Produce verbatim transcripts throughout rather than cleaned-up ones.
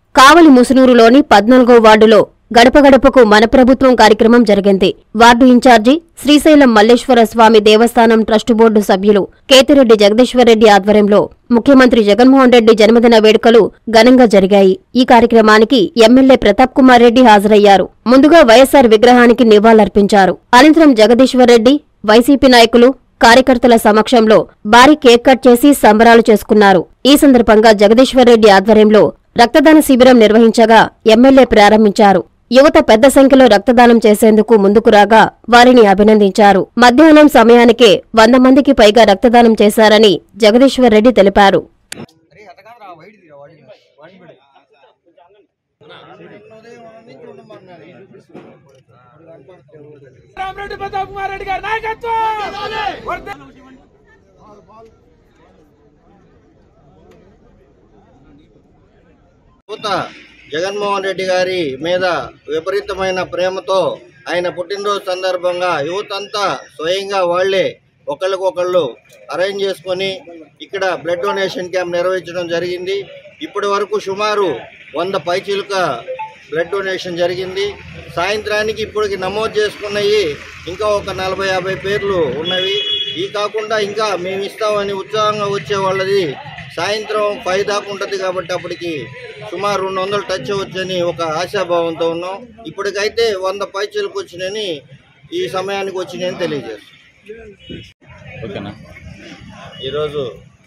కావలి ముసునూరులోని పద్నాలుగో వార్డులో గడప గడపకు మన ప్రభుత్వం కార్యక్రమం జరిగింది. Ward incharge Srisailam Malleswara Swamy Devasthanam trust board సభ్యులు కేతిరెడ్డి జగదీశ్వరరెడ్డి ఆధ్వర్యంలో ముఖ్యమంత్రి జగన్మోహన్ రెడ్డి జన్మదిన వేడుకలు ఘనంగా జరిగాయి. ఈ కార్యక్రమానికి ఎమ్మెల్యే ప్రతాప్ కుమార్ రెడ్డి హాజరయ్యారు. ముందుగా వైఎస్సార్ విగ్రహానికి నివాళులర్పించారు. అనంతరం జగదీశ్వరరెడ్డి, వైసీపీ నాయకులు, కార్యకర్తల సమక్షంలో భారీ కేక్ కట్ చేసి సంబరాలు చేసుకున్నారు. ఈ సందర్భంగా జగదీశ్వరరెడ్డి ఆధ్వర్యంలో రక్తదాన శిబిరం నిర్వహించగా ఎమ్మెల్యే ప్రారంభించారు. యువత పెద్ద సంఖ్యలో రక్తదానం చేసేందుకు ముందుకు రాగా వారిని అభినందించారు. మధ్యాహ్నం సమయానికే వంద మందికి పైగా రక్తదానం చేశారని జగదీశ్వరరెడ్డి తెలిపారు. జగన్మోహన్ రెడ్డి గారి మీద విపరీతమైన ప్రేమతో ఆయన పుట్టినరోజు సందర్భంగా యువతంతా స్వయంగా వాళ్లే ఒకళ్ళకొకళ్ళు అరేంజ్ చేసుకొని ఇక్కడ బ్లడ్ డొనేషన్ క్యాంప్ నిర్వహించడం జరిగింది. ఇప్పటి వరకు సుమారు వంద పైచీలుక బ్లడ్ డొనేషన్ జరిగింది. సాయంత్రానికి ఇప్పటికి నమోదు చేసుకున్నవి ఇంకా ఒక నలభై యాభై పేర్లు ఉన్నవి. ఈ కాకుండా ఇంకా మేము ఇస్తామని ఉత్సాహంగా వచ్చే వాళ్ళది సాయంత్రం పది దాకా ఉంటుంది కాబట్టి అప్పటికి సుమారు రెండు వందలు టచ్ అవ్వచ్చని ఒక ఆశాభావంతో ఉన్నాం. ఇప్పటికైతే వంద పైచీలకు వచ్చినాయని ఈ సమయానికి వచ్చినాయని తెలియజేస్తాం. ఈరోజు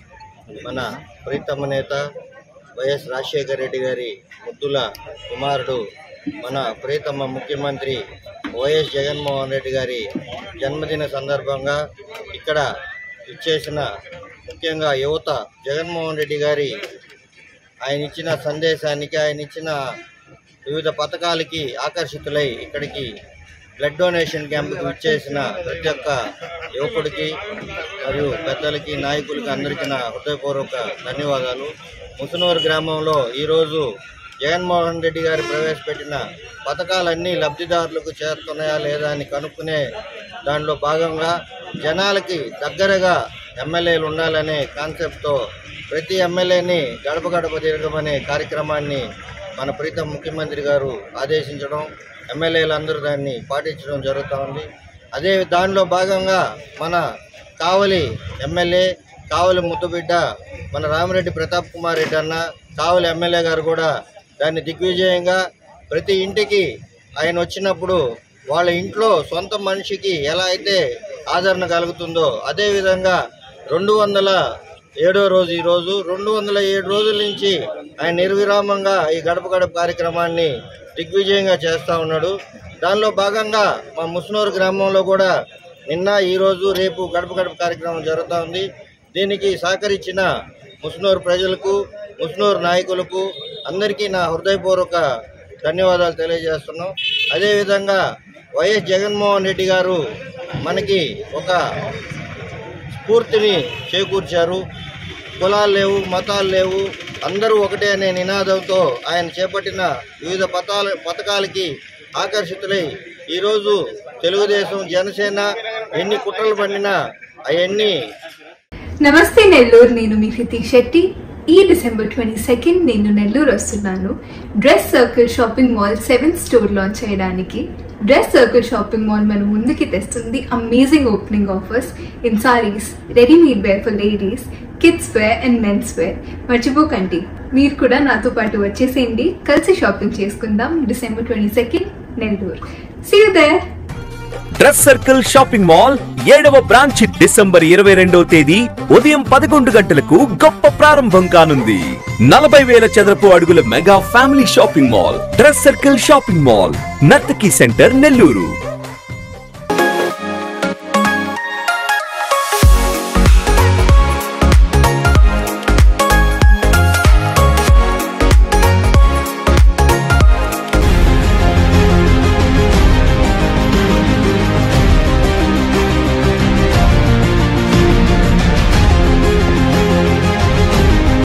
మన ప్రీతమ నేత వైఎస్ రాజశేఖర రెడ్డి గారి ముద్దుల కుమారుడు మన ప్రీతమ ముఖ్యమంత్రి వైఎస్ జగన్మోహన్ రెడ్డి గారి జన్మదిన సందర్భంగా ఇక్కడ ఇచ్చేసిన ముఖ్యంగా యువత జగన్మోహన్ రెడ్డి గారి ఆయన ఇచ్చిన సందేశానికి, ఆయన ఇచ్చిన వివిధ పథకాలకి ఆకర్షితులై ఇక్కడికి బ్లడ్ డొనేషన్ క్యాంపుకి ఇచ్చేసిన ప్రతి ఒక్క యువకుడికి మరియు పెద్దలకి, నాయకులకి అందరికీ నా హృదయపూర్వక ధన్యవాదాలు. ముసునూరు గ్రామంలో ఈరోజు జగన్మోహన్ రెడ్డి గారు ప్రవేశపెట్టిన పథకాలన్నీ లబ్ధిదారులకు చేరుతున్నాయా లేదా అని కనుక్కునే దానిలో భాగంగా జనాలకి దగ్గరగా ఎమ్మెల్యేలు ఉండాలనే కాన్సెప్ట్తో ప్రతి ఎమ్మెల్యేని గడప గడప తిరగమనే కార్యక్రమాన్ని మన ప్రీతం ముఖ్యమంత్రి గారు ఆదేశించడం, ఎమ్మెల్యేలు అందరూ దాన్ని పాటించడం జరుగుతూ ఉంది. అదే దానిలో భాగంగా మన కావలి ఎమ్మెల్యే, కావలి ముద్దుబిడ్డ మన రామిరెడ్డి ప్రతాప్ కుమార్ రెడ్డి అన్న, కావలి ఎమ్మెల్యే గారు కూడా దాన్ని దిగ్విజయంగా ప్రతి ఇంటికి ఆయన వచ్చినప్పుడు వాళ్ళ ఇంట్లో సొంత మనిషికి ఎలా అయితే ఆదరణ కలుగుతుందో అదేవిధంగా రెండు వందల ఏడో రోజు ఈరోజు రెండు వందల ఏడు రోజుల నుంచి ఆయన నిర్విరామంగా ఈ గడప గడప కార్యక్రమాన్ని దిగ్విజయంగా చేస్తూ ఉన్నాడు. దానిలో భాగంగా మా ముసునూరు గ్రామంలో కూడా నిన్న, ఈరోజు, రేపు గడప గడప కార్యక్రమం జరుగుతూ ఉంది. దీనికి సహకరించిన ముసునూరు ప్రజలకు, ముసునూరు నాయకులకు అందరికీ నా హృదయపూర్వక ధన్యవాదాలు తెలియజేస్తున్నాం. అదేవిధంగా వైఎస్ జగన్మోహన్ రెడ్డి గారు మనకి ఒక స్ఫూర్తిని చేకూర్చారు. కులాలు లేవు, మతాలు లేవు, అందరూ ఒకటే అనే నినాదంతో ఆయన చేపట్టిన వివిధ పథకాల పథకాలకి ఆకర్షితులై ఈరోజు తెలుగుదేశం, జనసేన ఎన్ని కుట్రలు పండినా అవన్నీ. నమస్తే నెల్లూరు, నేను మీ హృతిక్ శెట్టి. ఈ డిసెంబర్ ట్వంటీ సెకండ్ నేను నెల్లూరు వస్తున్నాను dress circle shopping mall seventh store launch చేయడానికి. డ్రెస్ సర్కిల్ షాపింగ్ మాల్ మన ముందుకి తెస్తుంది amazing opening offers in sarees, readymade wear for ladies, kids wear and men's wear. మర్చిపోకండి, మీరు కూడా నాతో పాటు వచ్చేసేయండి, కలిసి షాపింగ్ చేసుకుందాం. December twenty second Nellore. See you there. Dress circle shopping mall ఏడవ బ్రాంచ్ డిసెంబర్ ఇరవై రెండవ తేదీ ఉదయం పదకొండు గంటలకు గొప్ప ప్రారంభం కానుంది. నలభై వేల చదరపు అడుగుల mega family shopping mall dress circle shopping mall, Nartaki centre, Nellore.